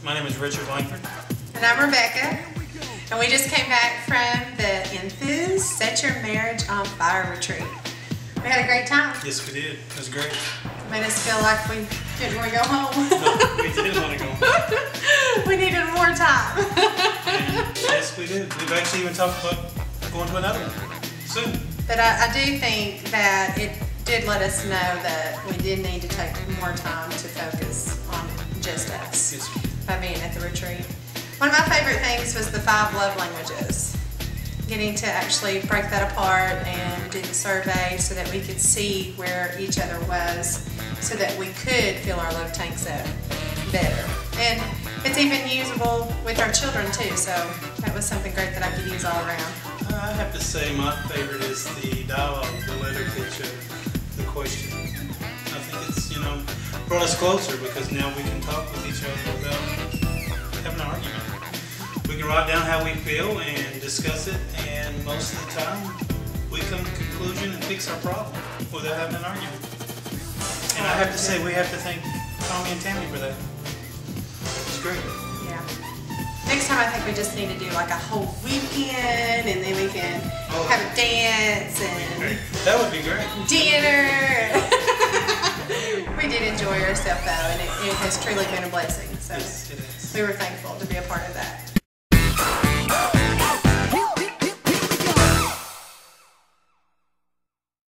My name is Richard Langford. And I'm Rebecca. And we just came back from the Enthuse Set Your Marriage on Fire retreat. We had a great time. Yes, we did. It was great. It made us feel like we didn't want to go home. No, we didn't want to go home. We needed more time. And yes, we did. We've actually even talked about going to another one soon. But I do think that it did let us know that we did need to take more time to focus on just us. Yes. By being at the retreat. One of my favorite things was the 5 love languages. Getting to actually break that apart and do the survey so that we could see where each other was so that we could fill our love tanks up better. And it's even usable with our children too, so that was something great that I could use all around. I have to say my favorite is the dialogue, the letter to each other, the question. I think it's, brought us closer because now we can talk with each other without having an argument. We can write down how we feel and discuss it, and most of the time we come to a conclusion and fix our problem without having an argument. And I have to say we have to thank Tommy and Tammy for that. It's great. Yeah. Next time I think we just need to do like a whole weekend and then we can have a dance and that would be great. Dinner. We did enjoy ourselves though, and it has truly been a blessing. So Yes, it is. we were thankful to be a part of that.